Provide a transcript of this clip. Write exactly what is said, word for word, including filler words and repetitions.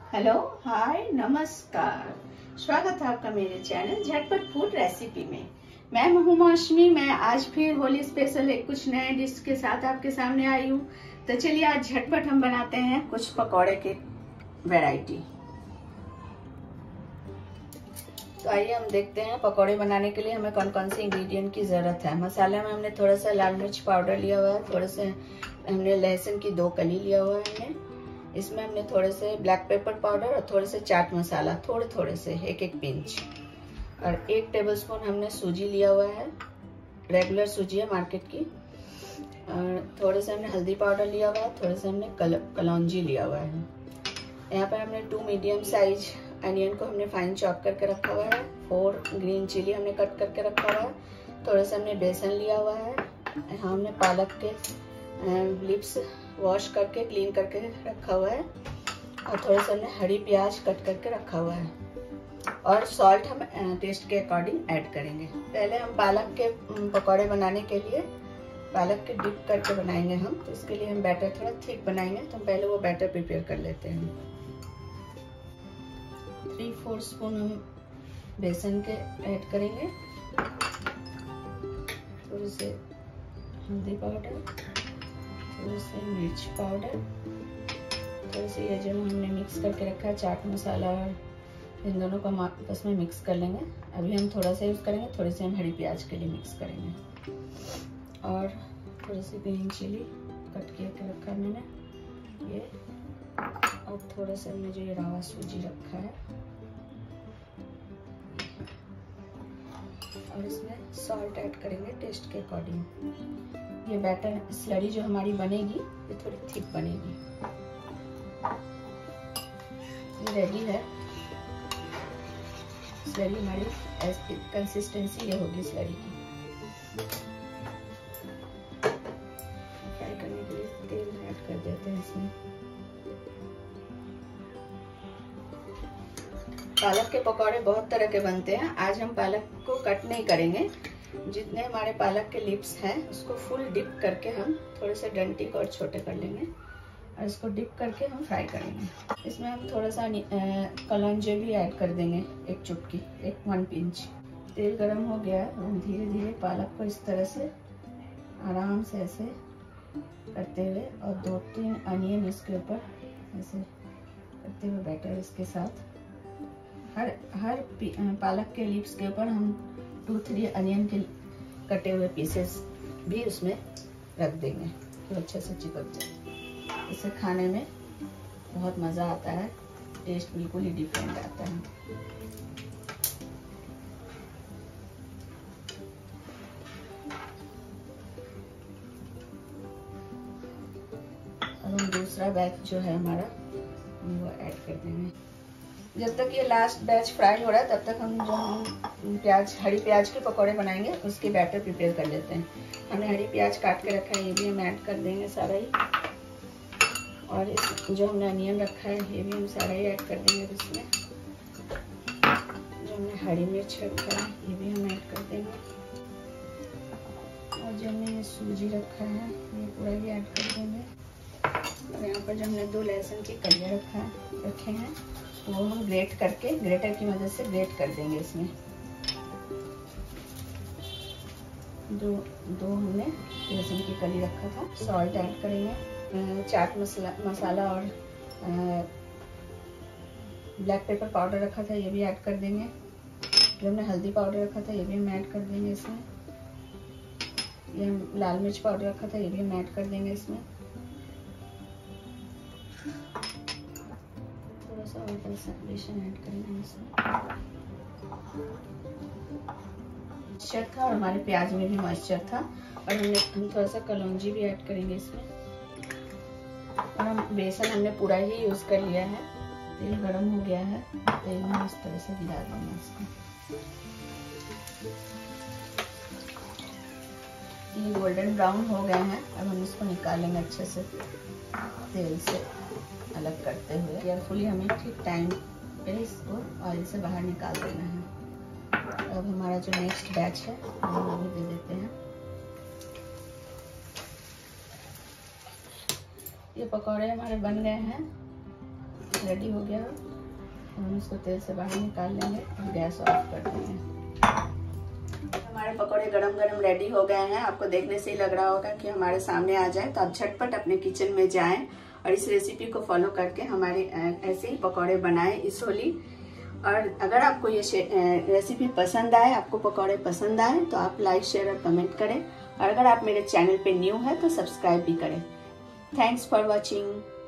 Hello, हाय, नमस्कार। स्वागत है आपका मेरे चैनल झटपट फूड रेसिपी में। मैं हूँ मौसमी। मैं आज फिर होली स्पेशल एक कुछ नए डिश के साथ आपके सामने आई हूँ। तो चलिए आज झटपट हम बनाते हैं कुछ पकौड़े के वैरायटी। तो आइए हम देखते हैं पकौड़े बनाने के लिए हमें कौन कौन से इंग्रेडिएंट की जरूरत है। मसाले में हमने थोड़ा सा लाल मिर्च पाउडर लिया हुआ है, थोड़ा सा हमने लहसुन की दो कली लिया हुआ है हमने। इसमें हमने थोड़े से ब्लैक पेपर पाउडर और थोड़े से चाट मसाला, थोड़े थोड़े से एक एक पिंच, और एक टेबलस्पून हमने सूजी लिया हुआ है, रेगुलर सूजी है मार्केट की। और थोड़े से हमने हल्दी पाउडर लिया हुआ है, थोड़े से हमने कल, कलौंजी लिया हुआ है। यहाँ पर हमने टू मीडियम साइज अनियन को हमने फाइन चॉप करके रखा हुआ है। फोर ग्रीन चिली हमने कट करके रखा हुआ है। थोड़े से हमने बेसन लिया हुआ है। यहाँ हमने पालक के लिप्स वॉश करके क्लीन करके रखा हुआ है, और थोड़ा सा हमने हरी प्याज कट करके रखा हुआ है, और सॉल्ट हम टेस्ट के अकॉर्डिंग ऐड करेंगे। पहले हम पालक के पकौड़े बनाने के लिए पालक के डिप करके बनाएंगे हम, तो इसके लिए हम बैटर थोड़ा थिक बनाएंगे। तो हम पहले वो बैटर प्रिपेयर कर लेते हैं। थ्री फोर स्पून हम बेसन के ऐड करेंगे, थोड़े से हल्दी पाउडर, थोड़े से मिर्च पाउडर, थोड़े से ये जो हमने मिक्स करके रखा है चाट मसाला, और इन दोनों को हम आपस में मिक्स कर लेंगे। अभी हम थोड़ा सा यूज़ करेंगे, थोड़े से हम हरी प्याज के लिए मिक्स करेंगे, और थोड़ी सी ग्रीन चिली कट करके रखा है मैंने ये, और थोड़ा सा हमने जो ये रवा सूजी रखा है, और इसमें सॉल्ट ऐड करेंगे टेस्ट के अकॉर्डिंग। ये बैटर स्लरी जो हमारी बनेगी ये थोड़ी थिक बनेगी। ये रेडी है स्लरी हमारी। कंसिस्टेंसी ये होगी स्लरी की। फ्राई करने के लिए तेल ऐड कर देते हैं इसमें। पालक के पकौड़े बहुत तरह के बनते हैं। आज हम पालक को कट नहीं करेंगे। जितने हमारे पालक के लिप्स हैं उसको फुल डिप करके हम थोड़े से डंटी को और छोटे कर लेंगे, और इसको डिप करके हम फ्राई करेंगे। इसमें हम थोड़ा सा कलौंजी भी ऐड कर देंगे, एक चुटकी, एक वन पिंच। तेल गरम हो गया है। हम धीरे धीरे पालक को इस तरह से आराम से ऐसे करते हुए, और दो तीन अनियन इसके ऊपर ऐसे करते हुए बैटर इसके साथ हर हर पालक के लिप्स के ऊपर हम टू थ्री अनियन के कटे हुए पीसेस भी उसमें रख देंगे, तो अच्छे से चिपक जाए। इसे खाने में बहुत मज़ा आता है, टेस्ट बिल्कुल ही डिफरेंट आता है। अब हम दूसरा बैच जो है हमारा वो ऐड कर देंगे। जब तक ये लास्ट बैच फ्राई हो रहा है तब तक हम जो हम प्याज हरी प्याज के पकौड़े बनाएंगे उसके बैटर प्रिपेयर कर लेते हैं। हमने हरी प्याज काट के रखा है, ये भी हम ऐड कर देंगे सारा ही, और इस जो हमने अनियन रखा है ये भी हम सारा ही ऐड कर देंगे इसमें। जो हमने हरी मिर्च रखा है ये भी हम ऐड कर देंगे, और जो हमने ये सूजी रखा है ये पूरा भी ऐड कर देंगे। और यहाँ पर जो हमने दो लहसुन की कलियाँ रखा है रखे हैं वो हम ग्रेट करके ग्रेटर की मदद से ग्रेट कर देंगे इसमें। दो दो हमने लहसुन की कली रखा था। सॉल्ट ऐड करेंगे, चाट मसाला मसाला और ब्लैक पेपर पाउडर रखा था ये भी ऐड कर देंगे। जो हमने हल्दी पाउडर रखा था ये भी हम ऐड कर देंगे इसमें। ये हम लाल मिर्च पाउडर रखा था ये भी हम ऐड कर देंगे इसमें। थोड़ा सा और बेसन ऐड करेंगे इसमें। मॉइस्चर था और हमारे प्याज में भी मॉइस्चर था, और हमने हम थोड़ा सा कलौंजी भी ऐड करेंगे इसमें। और हम बेसन हमने पूरा ही यूज कर लिया है। तेल गरम हो गया है, तेल में इस तरह से गिरा देंगे इसको। ये गोल्डन ब्राउन हो गए हैं। अब हम इसको निकालेंगे अच्छे से तेल से अलग करते हुए। केयरफुली हमें ठीक टाइम पे इसको ऑयल से बाहर निकाल देना है। अब हमारा जो नेक्स्ट बैच है हम वो भी दे देते हैं। ये पकौड़े हमारे बन गए हैं। रेडी हो गया। हम इसको तेल से बाहर निकाल लेंगे और गैस ऑफ कर देंगे। हमारे पकौड़े गरम गरम रेडी हो गए हैं। आपको देखने से ही लग रहा होगा कि हमारे सामने आ जाए, तो आप झटपट अपने किचन में जाएं और इस रेसिपी को फॉलो करके हमारे ऐसे ही पकौड़े बनाएं इस होली। और अगर आपको ये रेसिपी पसंद आए, आपको पकौड़े पसंद आए, तो आप लाइक शेयर और कमेंट करें। और अगर आप मेरे चैनल पे न्यू है तो सब्सक्राइब भी करें। Thanks for watching.